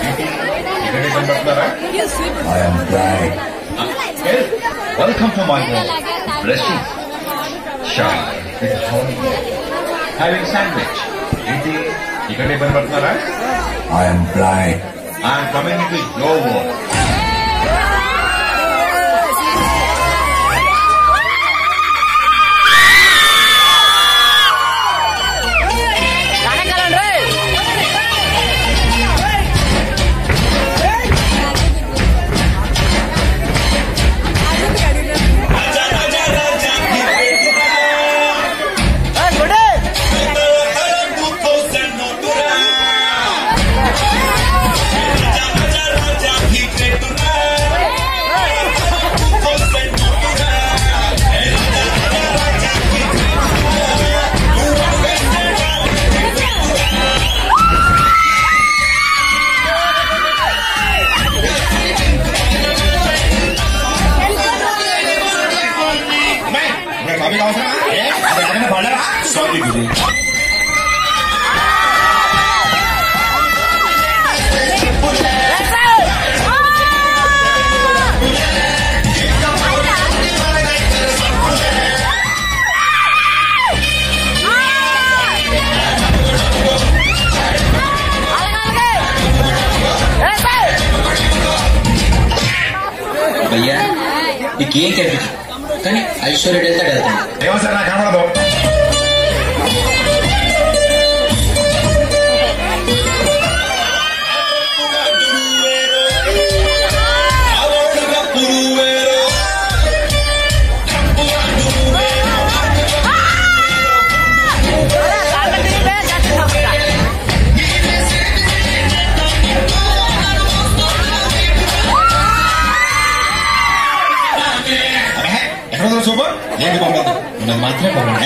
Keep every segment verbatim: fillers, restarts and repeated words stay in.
I am blind. Well, welcome to my home. Restaurant. Shy. Having sandwich. Inti, ikkade bandutunara? I am blind. I am coming into your world. Sorry, Guru. भैया ये cake है కానీ ఐశ్వర్య వెళ్తాడు వెళ్తాడు ఏమో sir నాకు కనబడదు super ఏంటి పంపదు ఉన్నది మాత్రమే పంపండి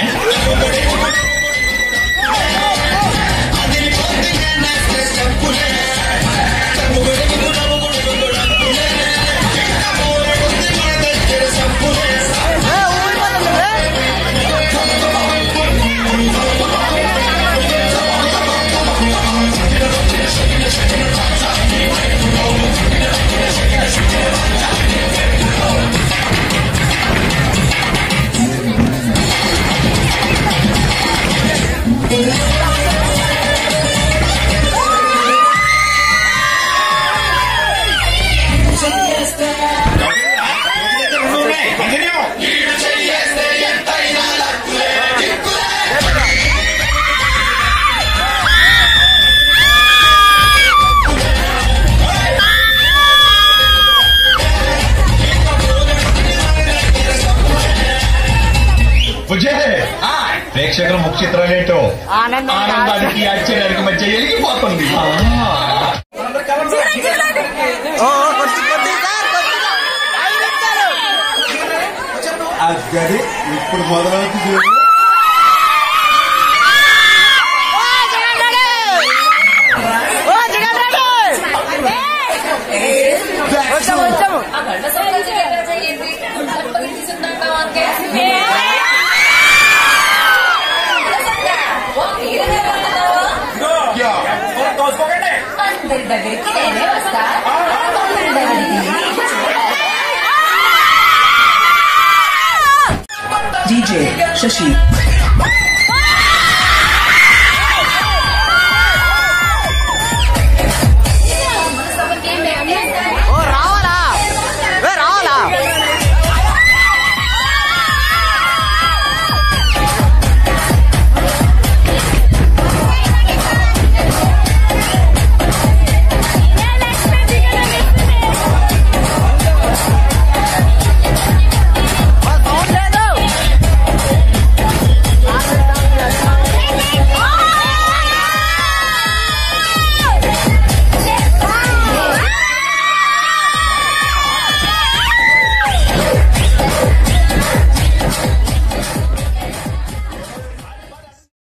ప్రేక్షకుల ముఖ్య చిత్రాలేంటో ఆనందానికి ఆశ్చర్యానికి మధ్య ఎలిగిపోతుంది అది ఇప్పుడు మొదలవుతుంది D J Shashi.